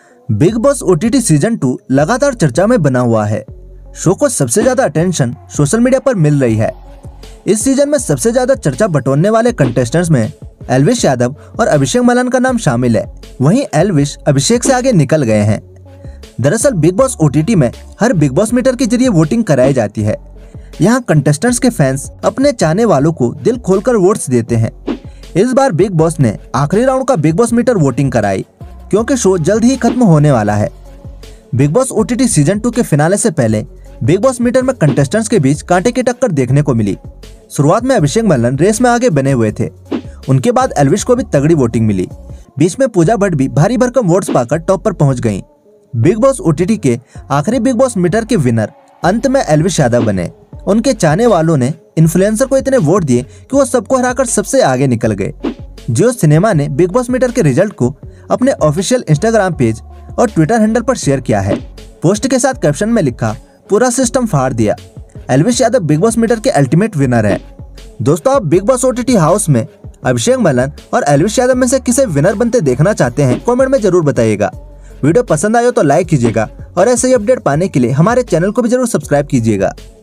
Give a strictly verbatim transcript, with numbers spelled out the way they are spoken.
Big Boss OTT season two लगातार चर्चा में बना हुआ है। शो को सबसे ज्यादा अटेंशन सोशल मीडिया पर मिल रही है। इस सीजन में सबसे ज्यादा चर्चा बटोरने वाले कंटेस्टेंट्स में एल्विश यादव और अभिषेक मलन का नाम शामिल है। वहीं एल्विश अभिषेक से आगे निकल गए हैं। दरअसल बिग बॉस ओटीटी में हर बिग बॉस मीटर के जरिए वोटिंग कराई जाती है। यहाँ कंटेस्टेंट्स के फैंस अपने चाहने वालों को दिल खोलकर वोट्स देते हैं। इस बार बिग बॉस ने आखिरी राउंड का बिग बॉस मीटर वोटिंग कराई, क्योंकि शो जल्द ही खत्म होने वाला है। Bigg Boss OTT season two के फिनाले से पहले बिग बॉस मीटर में कंटेस्टेंट्स के बीच कांटे की टक्कर देखने को मिली। शुरुआत में अभिषेक मल्लन रेस में आगे बने हुए थे। उनके बाद एल्विश को भी तगड़ी वोटिंग मिली। बीच में पूजा भट्ट भी भारी भरकम वोट्स पाकर टॉप पर पहुंच गयी। बिग बॉस ओटीटी के आखिरी बिग बॉस मीटर के विनर अंत में एल्विश यादव बने। उनके चाहने वालों ने इन्फ्लुएंसर को इतने वोट दिए कि वो सबको हराकर सबसे आगे निकल गए। जियो सिनेमा ने बिग बॉस मीटर के रिजल्ट को अपने ऑफिशियल इंस्टाग्राम पेज और ट्विटर हैंडल पर शेयर किया है। पोस्ट के साथ कैप्शन में लिखा, पूरा सिस्टम फाड़ दिया, Elvish Yadav Bigg Boss meter के अल्टीमेट विनर है। दोस्तों, आप बिग बॉस ओटीटी हाउस में अभिषेक मलन और एल्विश यादव में से किसे विनर बनते देखना चाहते हैं, कमेंट में जरूर बताइएगा। वीडियो पसंद आयो तो लाइक कीजिएगा और ऐसे ही अपडेट पाने के लिए हमारे चैनल को भी जरूर सब्सक्राइब कीजिएगा।